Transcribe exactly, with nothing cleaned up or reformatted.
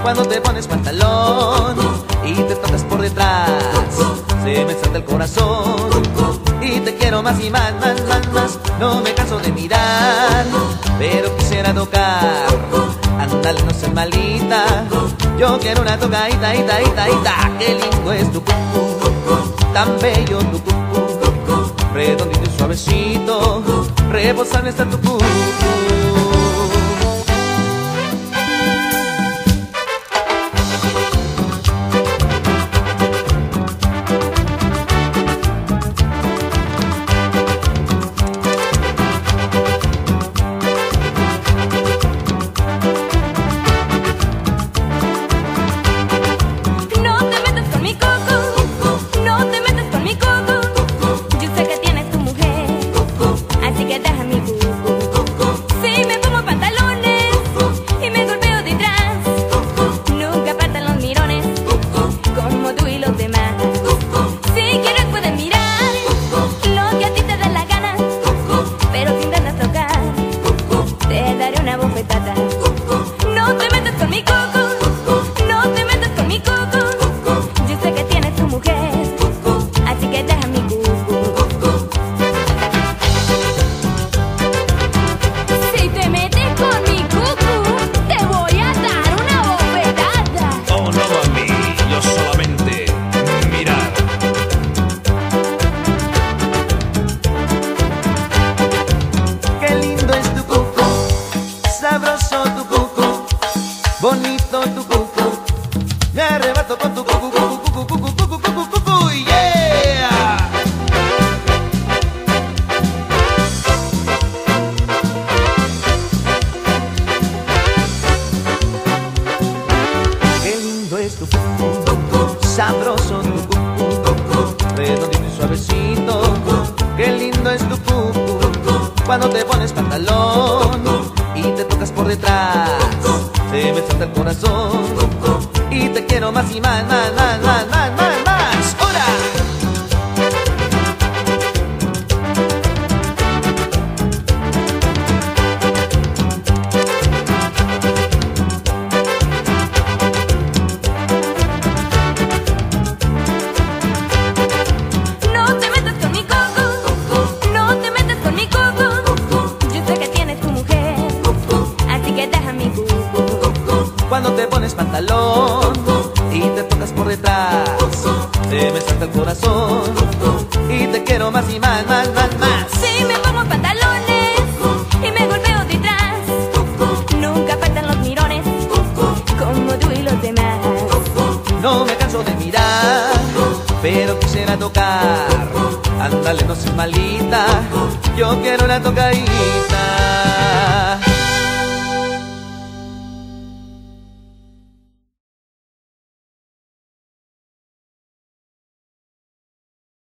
Cuando te pones pantalón y te tocas por detrás, se me salta el corazón y te quiero más y más, más, más, más. No me canso de mirar, pero quisiera tocar. Ándale, no seas malita, yo quiero una tocadita, ita, ita, ita. Qué lindo es tu cucú, tan bello tu cucú, redondito y suavecito, reposable está tu cucú. Bonito tu cucú, me arrebato con tu cucú, cucú, cucú, cucú, cucú, cucú, cucú, yeah. Qué lindo es tu cucú, sabroso tu cucú, redondito y suavecito. Qué lindo es tu cucú, cuando te pones pantalón y te tocas por detrás, se me salta el corazón y te quiero más y más, más, más, más, más, más, más. ¡Hora! No te metas con mi coco, no te metas con mi coco. Yo sé que tienes tu mujer, así que deja mi coco. Cuando te pones pantalón y te tocas por detrás, se me salta el corazón y te quiero más y más, más, más, más. Si me pongo pantalones y me golpeo detrás, nunca faltan los mirones como tú y los demás. No me canso de mirar, pero quisiera tocar. Ándale, no seas malita, yo quiero una tocadita.